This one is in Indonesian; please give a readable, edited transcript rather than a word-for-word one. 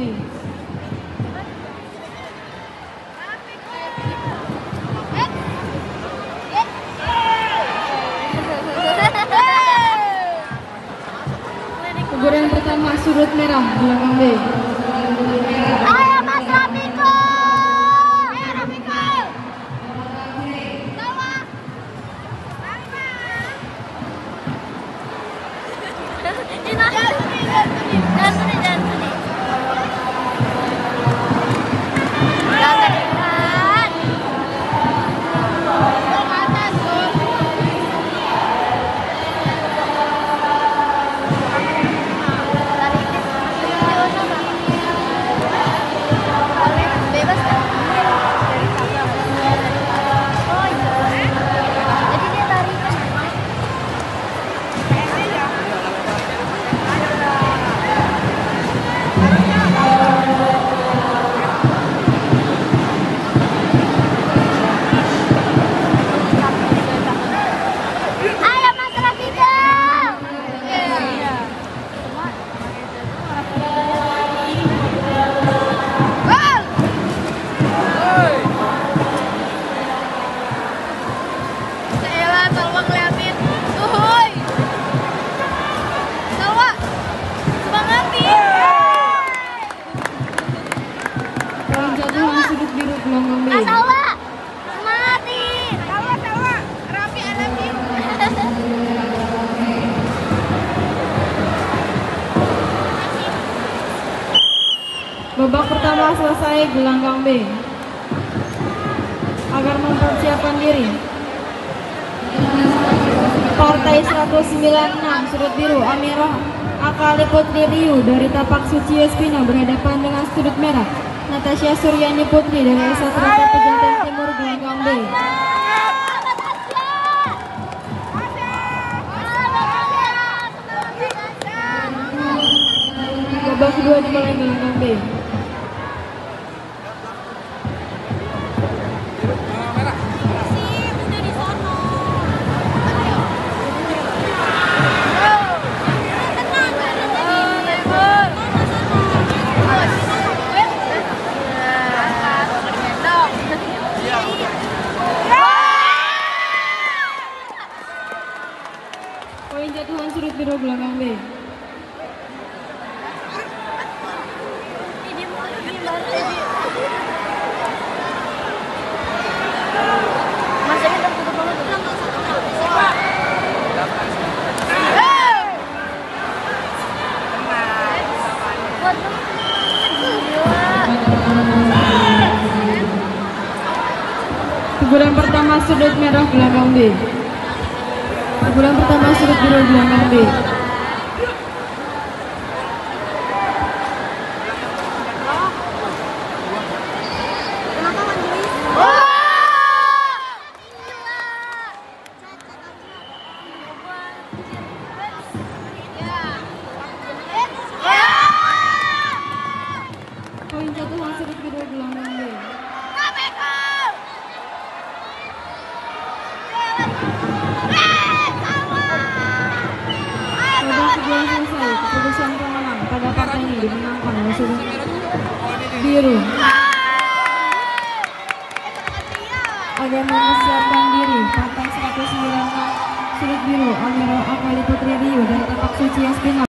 Teguran pertama sudut merah belakang B. Ayo Mas Rafiko. Ayo Rafiko. Tawa. Sudut biru gelanggang B. Tawa, semangatin. Tawa, Rafi alamin. Babak pertama selesai gelanggang B. Agar mempersiapkan diri. Partai 196 sudut biru Amirah Akali Putri Riu dari Tapak Suci Espina berhadapan dengan sudut merah Natasha Suryani Putri dari Satrata Pejantan Timur gelanggang B. Babak kedua dimulai gelanggang B. Poin jatuhan sudut biru gelanggang B. Teguran pertama sudut merah gelanggang B. Teguran pertama sudut biru gelanggang B. Poin jatuhan sudut biru gelanggang B. Babak kedua selesai, keputusan pemenang pada partai ini dimenangkan oleh sudut biru. Agar mempersiapkan diri, partai 196 sudut biru Amirah Akali Putri Riu dari Tapak Suci Espina